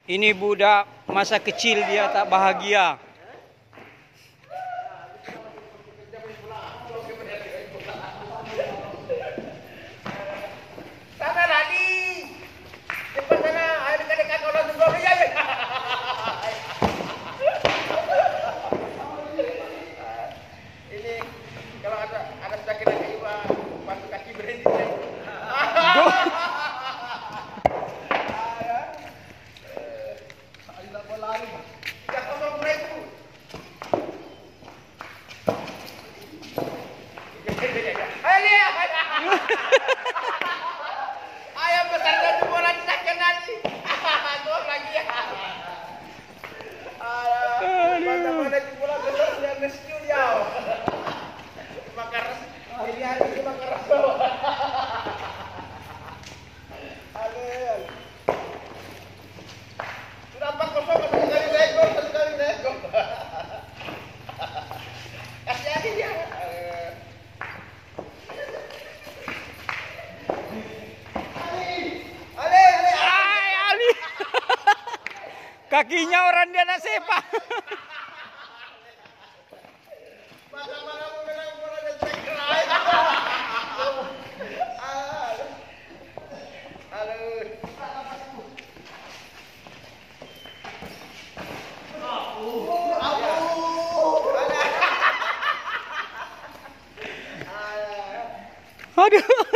Ini budak masa kecil dia tak bahagia. Sana lagi. Cepat sana. Ayo dekat-dekat orang tunggu dulu ya. Ini kalau ada sakit lagi bantu kaki berhenti. Ayam besar dan bola tidak kena nih. Gol lagi ya. Mana-mana bola besar yang ngestu ya. Makaras. Ini hari ini makaras. Aduh. Sudah 4-0 sekali nego, sekali nego. Kasih aja dia. Kakinya orang dia nak sepak. Mana-mana menang bola dan cekerai. Aduh. Aduh.